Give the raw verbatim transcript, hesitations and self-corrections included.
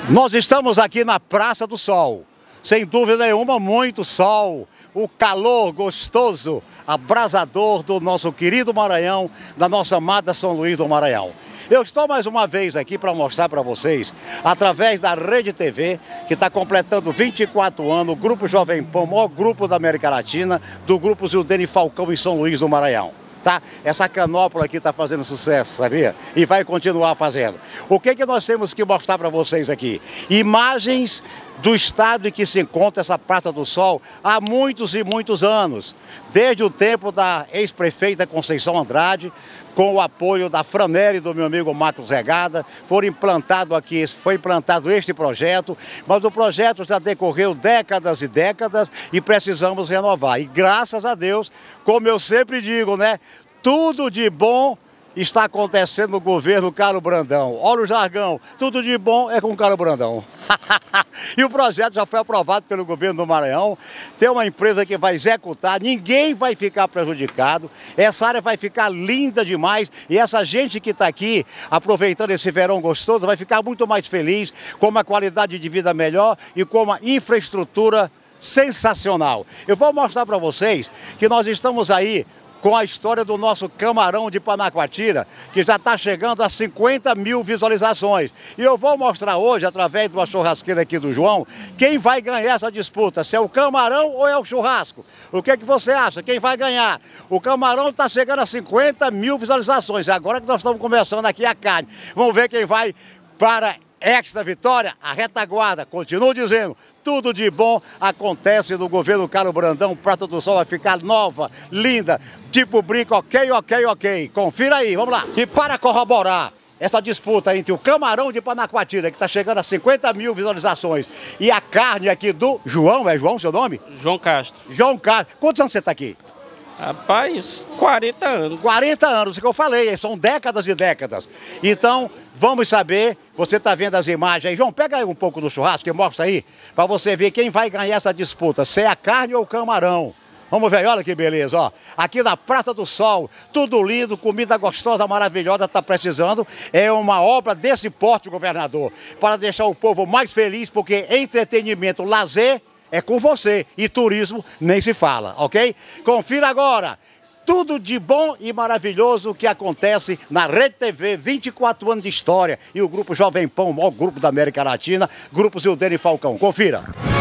Nós estamos aqui na Praça do Sol, sem dúvida nenhuma, muito sol, o calor gostoso, abrasador do nosso querido Maranhão, da nossa amada São Luís do Maranhão. Eu estou mais uma vez aqui para mostrar para vocês, através da Rede T V, que está completando vinte e quatro anos, o Grupo Jovem Pan, o maior grupo da América Latina, do Grupo Zildene Falcão em São Luís do Maranhão. Tá? Essa canópula aqui está fazendo sucesso, sabia? E vai continuar fazendo. O que que nós temos que mostrar para vocês aqui? Imagens do estado em que se encontra essa Praça do Sol há muitos e muitos anos. Desde o tempo da ex-prefeita Conceição Andrade, com o apoio da Franeri, do meu amigo Marcos Regada, foram implantado aqui, foi implantado este projeto, mas o projeto já decorreu décadas e décadas e precisamos renovar. E graças a Deus, como eu sempre digo, né, tudo de bom está acontecendo no governo Carlos Brandão. Olha o jargão, tudo de bom é com o Carlos Brandão. E o projeto já foi aprovado pelo governo do Maranhão, tem uma empresa que vai executar, ninguém vai ficar prejudicado, essa área vai ficar linda demais e essa gente que está aqui, aproveitando esse verão gostoso, vai ficar muito mais feliz, com uma qualidade de vida melhor e com uma infraestrutura sensacional. Eu vou mostrar para vocês que nós estamos aí com a história do nosso camarão de Panacoatira, que já está chegando a cinquenta mil visualizações. E eu vou mostrar hoje, através de uma churrasqueira aqui do João, quem vai ganhar essa disputa, se é o camarão ou é o churrasco. O que, que você acha? Quem vai ganhar? O camarão está chegando a cinquenta mil visualizações, agora que nós estamos começando aqui a carne. Vamos ver quem vai para esta vitória, a retaguarda. Continuo dizendo, tudo de bom acontece no governo Carlos Brandão. Praça do Sol vai ficar nova, linda, tipo brinco, ok, ok, ok. Confira aí, vamos lá. E para corroborar essa disputa entre o camarão de Panacoatira, que está chegando a cinquenta mil visualizações, e a carne aqui do João, é João seu nome? João Castro. João Castro. Quantos anos você está aqui? Rapaz, quarenta anos. quarenta anos, o que eu falei, são décadas e décadas. Então, vamos saber, você está vendo as imagens aí. João, pega aí um pouco do churrasco e mostra aí, para você ver quem vai ganhar essa disputa, se é a carne ou o camarão. Vamos ver, olha que beleza, ó. Aqui na Praça do Sol, tudo lindo, comida gostosa, maravilhosa, está precisando. É uma obra desse porte, governador, para deixar o povo mais feliz, porque entretenimento, lazer, é com você, e turismo nem se fala, ok? Confira agora tudo de bom e maravilhoso que acontece na Rede T V, vinte e quatro anos de história, e o Grupo Jovem Pan, o maior grupo da América Latina, Grupo Zildene Falcão. Confira.